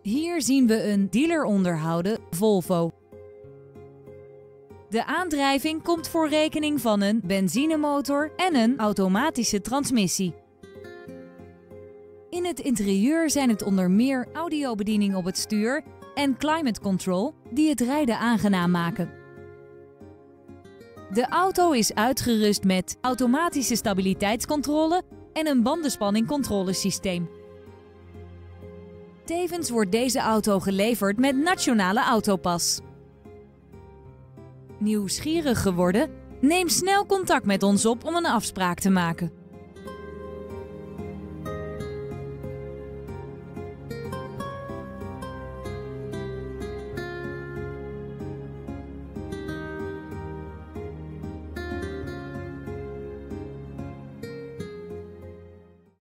Hier zien we een dealeronderhouden Volvo. De aandrijving komt voor rekening van een benzinemotor en een automatische transmissie. In het interieur zijn het onder meer audiobediening op het stuur en climate control die het rijden aangenaam maken. De auto is uitgerust met automatische stabiliteitscontrole en een bandenspanningcontrolesysteem. Tevens wordt deze auto geleverd met Nationale Autopas. Nieuwsgierig geworden? Neem snel contact met ons op om een afspraak te maken.